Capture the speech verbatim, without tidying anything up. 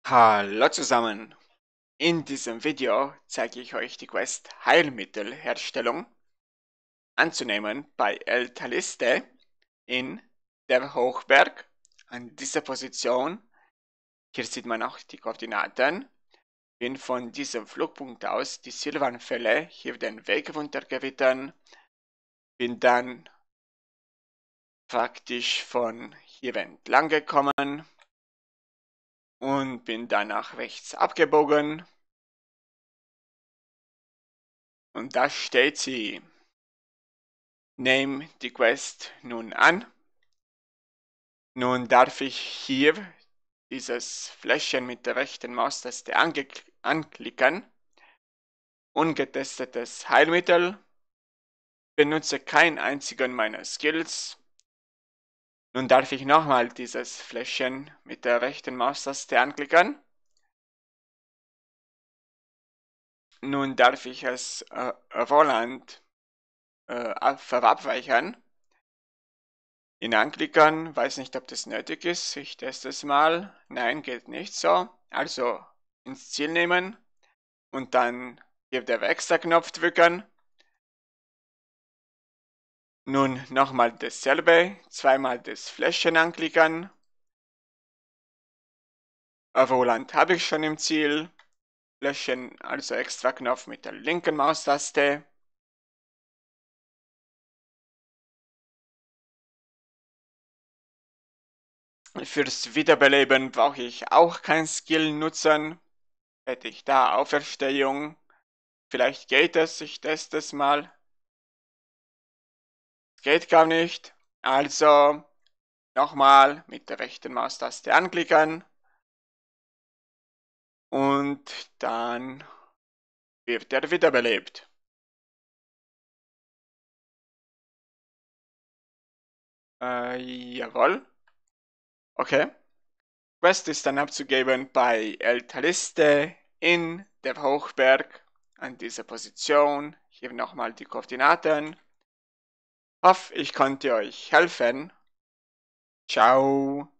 Hallo zusammen! In diesem Video zeige ich euch die Quest Heilmittelherstellung anzunehmen bei El Taliste in der Hochberg an dieser Position. Hier sieht man auch die Koordinaten. Bin von diesem Flugpunkt aus die Silvanfälle hier den Weg runtergeritten. Bin dann praktisch von hier entlang gekommen und bin dann nach rechts abgebogen. Und da steht sie. Nehme die Quest nun an. Nun darf ich hier dieses Fläschchen mit der rechten Maustaste anklicken. Ungetestetes Heilmittel. Benutze keinen einzigen meiner Skills. Nun darf ich nochmal dieses Fläschchen mit der rechten Maustaste anklicken. Nun darf ich es äh, Roland äh, verabreichen. Ihn anklicken, weiß nicht, ob das nötig ist. Ich teste es mal. Nein, geht nicht so. Also ins Ziel nehmen und dann hier der Extra-Knopf drücken. Nun nochmal dasselbe, zweimal das Fläschchen anklicken. Roland habe ich schon im Ziel. Fläschchen, also Extra-Knopf mit der linken Maustaste. Fürs Wiederbeleben brauche ich auch kein Skill nutzen. Hätte ich da Auferstehung. Vielleicht geht es, ich teste es mal. Geht gar nicht. Also nochmal mit der rechten Maustaste anklicken. Und dann wird er wiederbelebt. Äh, jawohl. Okay. Quest ist dann abzugeben bei El Taliste in der Hochberg an dieser Position. Hier nochmal die Koordinaten. Hoffe, ich konnte euch helfen. Ciao.